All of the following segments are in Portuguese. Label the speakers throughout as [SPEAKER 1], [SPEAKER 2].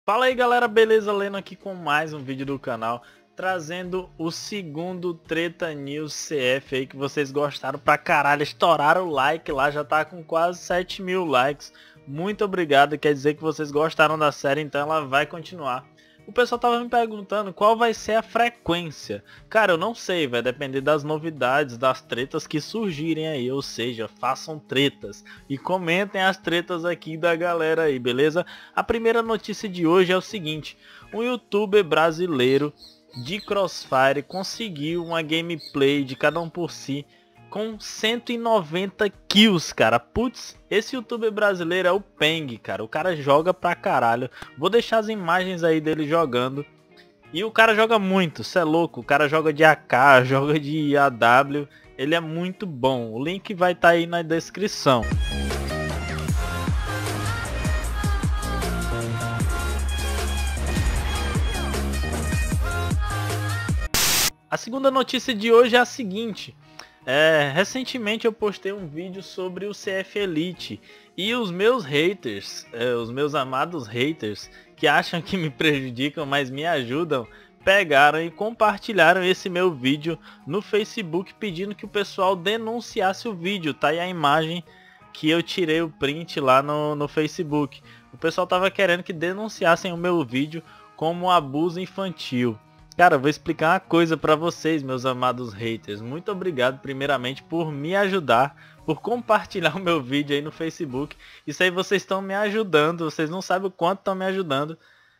[SPEAKER 1] Fala aí galera, beleza? Leno aqui com mais um vídeo do canal, trazendo o segundo Treta News CF aí que vocês gostaram pra caralho, estouraram o like lá, já tá com quase 7.000 likes. Muito obrigado, quer dizer que vocês gostaram da série, então ela vai continuar. O pessoal tava me perguntando qual vai ser a frequência. Cara, eu não sei, vai depender das novidades, das tretas que surgirem aí. Ou seja, façam tretas e comentem as tretas aqui da galera aí, beleza? A primeira notícia de hoje é o seguinte. Um youtuber brasileiro de Crossfire conseguiu uma gameplay de cada um por si com 190 kills, cara. Putz, esse youtuber brasileiro é o Peng, cara. O cara joga pra caralho. Vou deixar as imagens aí dele jogando. E o cara joga muito, cê é louco. O cara joga de AK, joga de AW. Ele é muito bom. O link vai estar aí na descrição. A segunda notícia de hoje é a seguinte. Recentemente eu postei um vídeo sobre o CF Elite e os meus haters, os meus amados haters, que acham que me prejudicam, mas me ajudam, pegaram e compartilharam esse meu vídeo no Facebook pedindo que o pessoal denunciasse o vídeo. Tá aí a imagem que eu tirei o print lá no Facebook. O pessoal tava querendo que denunciassem o meu vídeo como abuso infantil. Cara, eu vou explicar uma coisa pra vocês, meus amados haters. Muito obrigado, primeiramente, por me ajudar, por compartilhar o meu vídeo aí no Facebook. Isso aí vocês estão me ajudando, vocês não sabem o quanto estão me ajudando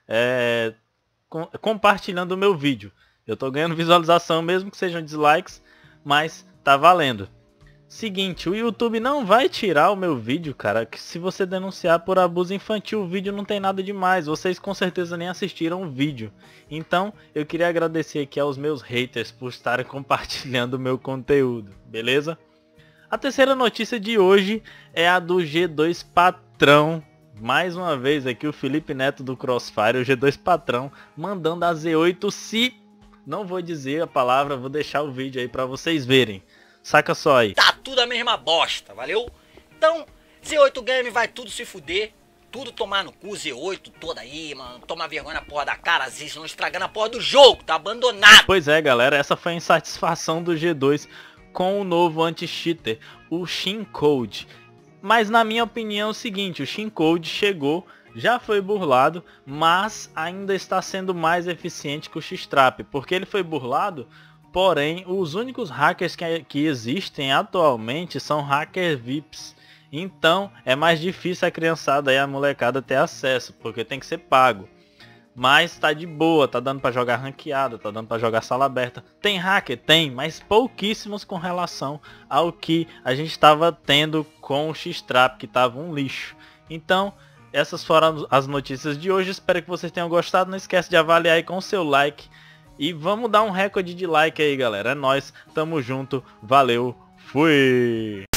[SPEAKER 1] compartilhando o meu vídeo. Eu tô ganhando visualização, mesmo que sejam dislikes, mas tá valendo. Seguinte, o YouTube não vai tirar o meu vídeo, cara, que se você denunciar por abuso infantil, o vídeo não tem nada demais. Vocês com certeza nem assistiram o vídeo. Então, eu queria agradecer aqui aos meus haters por estarem compartilhando o meu conteúdo, beleza? A terceira notícia de hoje é a do G2 Patrão. Mais uma vez aqui o Felipe Neto do Crossfire, o G2 Patrão, mandando a Z8 se... Não vou dizer a palavra, vou deixar o vídeo aí pra vocês verem. Saca só aí.
[SPEAKER 2] Tá tudo a mesma bosta, valeu? Então, Z8 Game vai tudo se fuder. Tudo tomar no cu, Z8 toda aí, mano. Tomar vergonha na porra da cara, às vezes não estragando a porra do jogo, tá abandonado.
[SPEAKER 1] Pois é, galera, essa foi a insatisfação do G2 com o novo anti-cheater, o Shin Code. Mas na minha opinião é o seguinte, o Shin Code chegou, já foi burlado, mas ainda está sendo mais eficiente que o X-Trap, porque ele foi burlado. Porém, os únicos hackers que existem atualmente são hackers VIPs. Então, é mais difícil a criançada e a molecada ter acesso, porque tem que ser pago. Mas tá de boa, tá dando pra jogar ranqueada, tá dando pra jogar sala aberta. Tem hacker? Tem, mas pouquíssimos com relação ao que a gente estava tendo com o X-Trap, que tava um lixo. Então, essas foram as notícias de hoje. Espero que vocês tenham gostado. Não esquece de avaliar aí com o seu like. E vamos dar um recorde de like aí, galera. É nóis, tamo junto, valeu, fui!